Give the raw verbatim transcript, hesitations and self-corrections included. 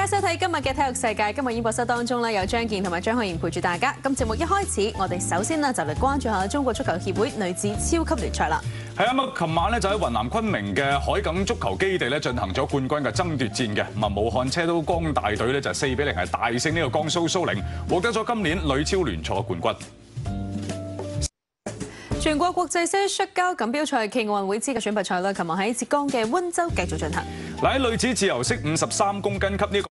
大家收睇今日嘅體育世界。今日演播室當中咧有張健同埋張可盈陪住大家。咁節目一開始，我哋首先呢就嚟關注下中國足球協會女子超級聯賽啦。 係啊，咁琴晚咧就喺雲南昆明嘅海埂足球基地咧進行咗冠軍嘅爭奪戰嘅。咁啊，武漢車都江大隊咧就四比零係大勝呢個江蘇蘇寧，獲得咗今年女超聯賽冠軍。 全國國際些摔跤錦標賽暨奧運會資格選拔賽啦，琴日喺浙江嘅溫州繼續進行。 嗱，喺女子自由式五十三公斤級呢個